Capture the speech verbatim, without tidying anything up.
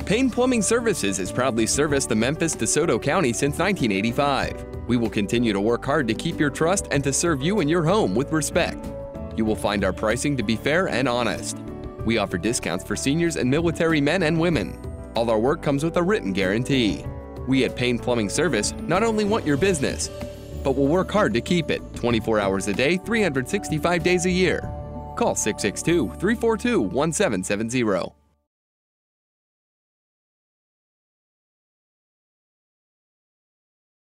Payne Plumbing Services has proudly serviced the Memphis-DeSoto County since nineteen eighty-five. We will continue to work hard to keep your trust and to serve you and your home with respect. You will find our pricing to be fair and honest. We offer discounts for seniors and military men and women. All our work comes with a written guarantee. We at Payne Plumbing Service not only want your business, but will work hard to keep it twenty-four hours a day, three hundred sixty-five days a year. Call six six two, three four two, one seven seven zero.